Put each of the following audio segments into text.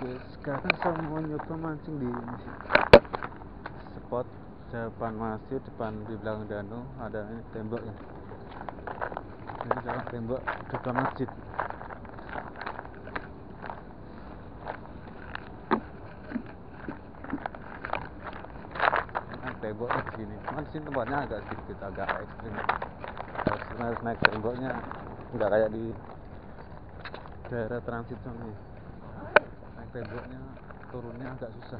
Oke, sekarang saya mau nyoba mancing di spot depan masjid, di belakang danau ada ini tembok ya. Ini adalah tembok depan masjid. Tembok di sini, cuma di sini tempatnya agak sedikit agak ekstrim. Harus naik temboknya, nggak kayak di daerah transit sana. Naik temboknya turunnya agak susah.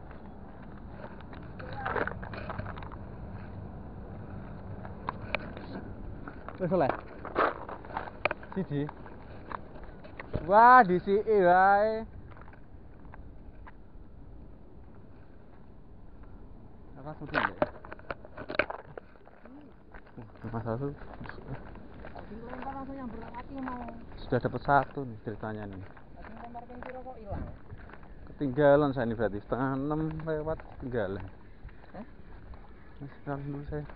Wis oleh. Siji. Wah, disiki wae. Apa sudah ya? Masalah tuh sudah dapat satu nih ceritanya nih. Ketinggalan saya ini berarti 5:30 lewat ketinggalan. Sekarang dulu saya.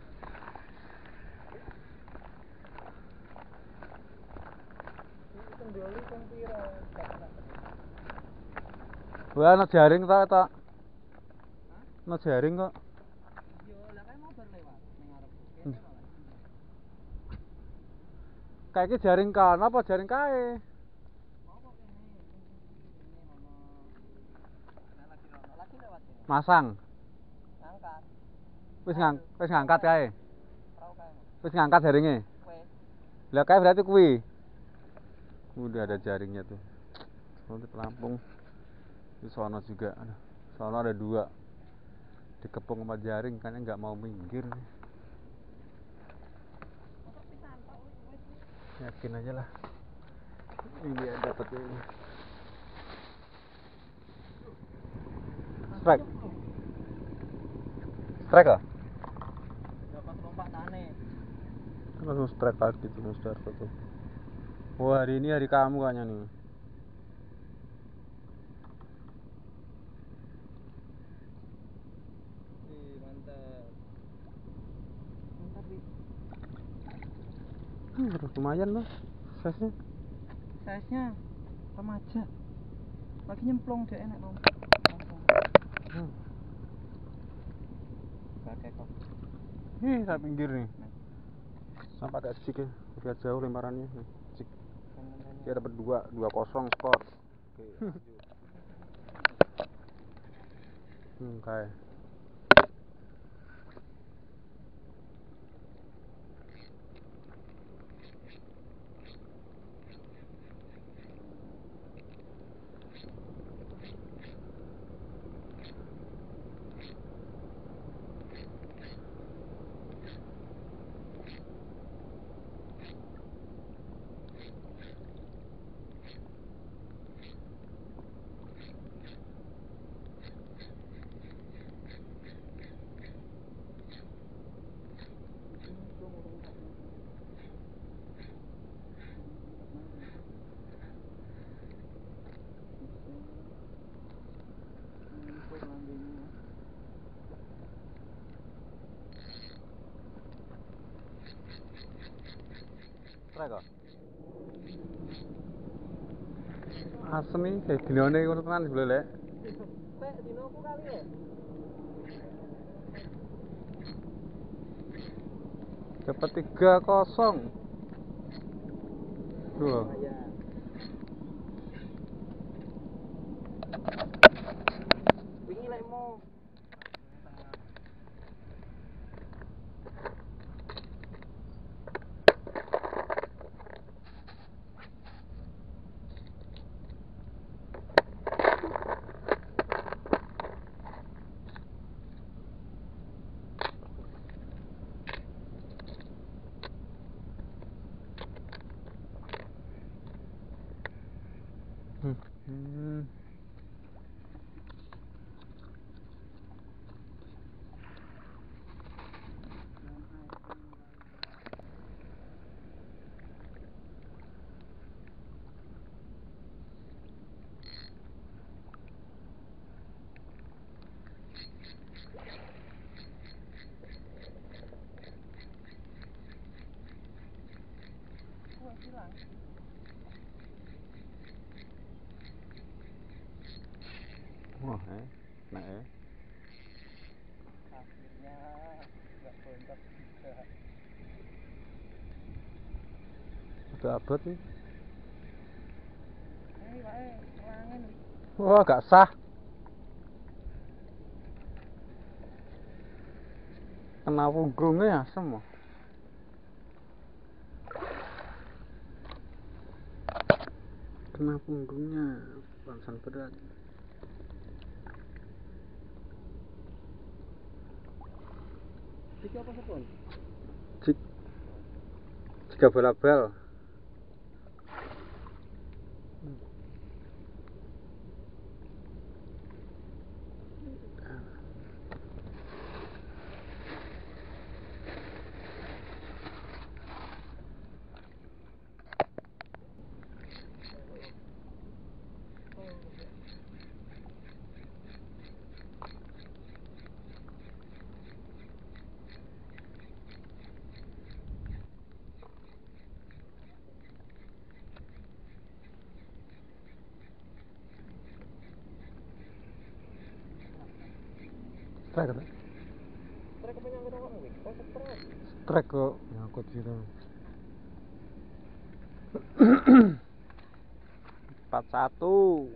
Wah, no jaring tak. No jaring kok. Kayak iki jaring kan apa jaring kae? Masang. Wis ngangkat kae. Wis ngangkat jaringe. Lah kae berarti kuwi. Udah ada jaringnya tuh. Nanti pelampung. Di sono juga. Sono ada 2. Dikepung sama jaring kan nggak mau minggir. Yakin aja lah. Iya dapat ini. Strike. Strike ah? Dapat lompatane. Langsung strike lagi tuh Mister tuh. Wah, hari ini hari kamu kayaknya nih. Mantap. Lumayan loh size-nya. Size-nya remaja. Lagi nyemplung deh enak dong. Pakai kok. Nih, saya pinggir nih. Sampai pakai jig ya. Biar jauh lemparannya. Jig. Dia dapat 2-0 skor. Oke, lanjut. Kayak strike kok. Asem nih, kayak dinone ngono tenan sebelah lek. Pek dinoku kali ya. Dapat 3-0. Duh. Wingi lek mau hilang. Wah, nah Akhirnya nggak bontot juga. udah abot nih. Ngelangin. Wah, gak sah. Kena punggungnya asem. Kena punggungnya, bangsan berat. Iki apa sepon? Jika bola-bal. Strike kan? Trek apa nyangkut apa nih? Oh, trek. Strike kok nyangkut gitu. 41.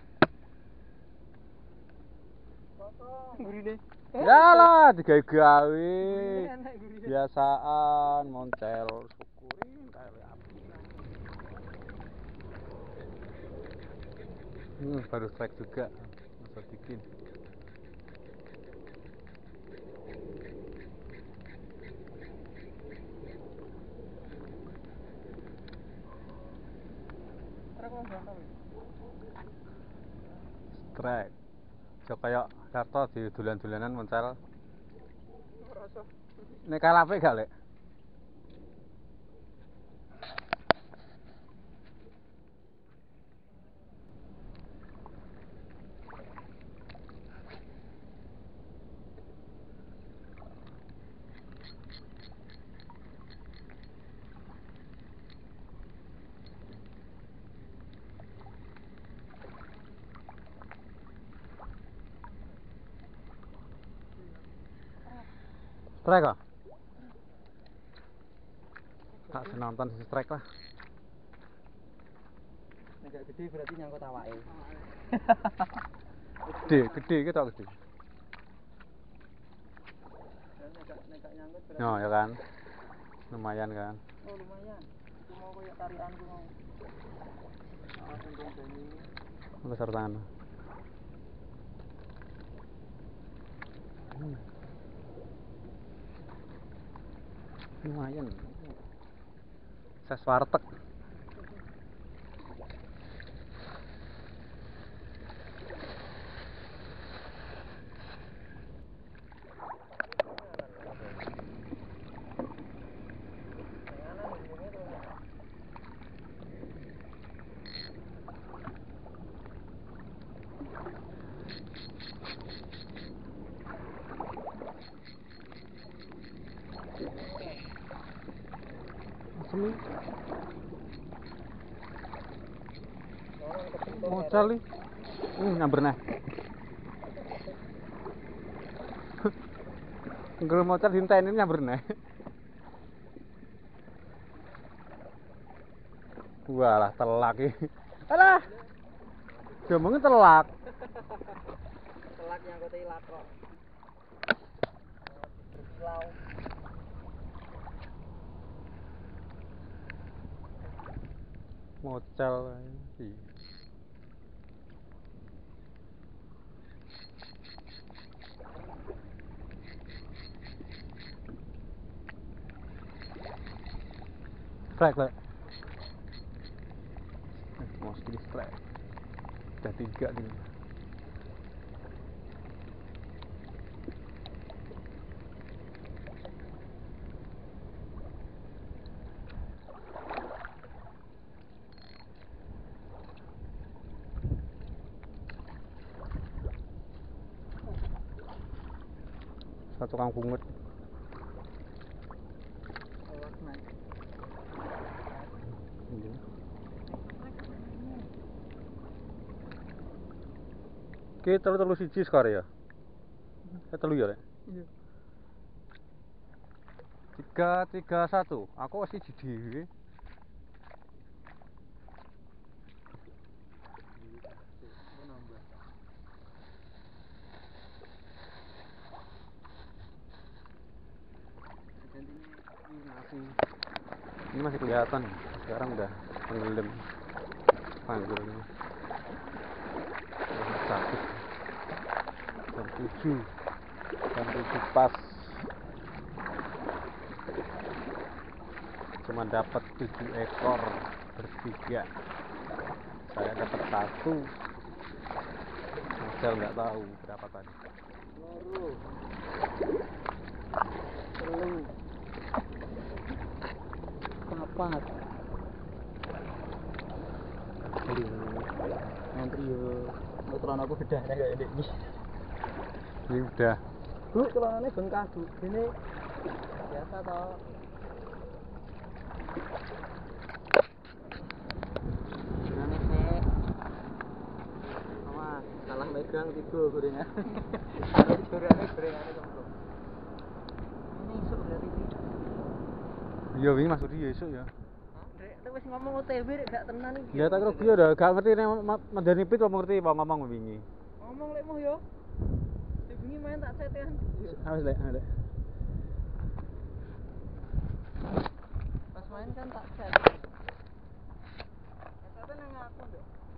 Gurine. Yalah, digawe-gawe. Enak gurine. Biasaan moncel syukurin kali api. Baru strike juga. Masa bikin. Trek apa ganteng? Strike. Jo kaya karto di dulan-dulanan moncel. Rasa. Nek kalape gak, Lek? Strike kok? Tak senonton si strike lah. Nek gede berarti nyangkut awake. Gede gitu gede. Nek nyangkut berarti. Oh, ya kan. Lumayan kan. Oh, lumayan. Itu mau kayak tarianku mau. Untung Benny. Besar tangan. Lumayan. Ses warteg. Asem. Mocal nih. Nyamber nah. Ngger mocal dinteni nyamber nah. Walah telak iki. Alah. Jomongnya telak. Telak nyangkut ilat kok. Berkilau. Mocal iki. Strike, Lek. Mau sekali strike. Udah 3 nih. Satu kang bungut. Telak naik. Iya. Ki telu siji skor ya. Telu ya, Rek. Iya. 3-3-1. Aku wis siji dhewe. Ini masih kelihatan. Sekarang udah tenggelam. Panggulnya. Sakit. Jam 7. Jam 7 pas. Cuma dapat 7 ekor bertiga. Saya dapat 1. Hasil nggak tahu berapa tadi. Loro. Telu. 4. Ngantri yo. Celana aku bedah kayak ini. Ini udah. Bu, celananya bengkak, Bu. Ini biasa toh. Celananya sih. Awas, salah megang tiba gorengan. Gorengannya kemplung. Ini iso berarti iki. Iya wingi Mas Budi ya esuk ya. Rek wis ngomong OTW rek gak tenan iki. Ya tak kira piye dah, gak ngerti nek Mandani Pit apa ngerti apa ngomong wingi. Ngomong lek moh yo. Sing bengi main tak set kan. Wis lek. Pas main kan tak set. Setnya nang aku, Nduk.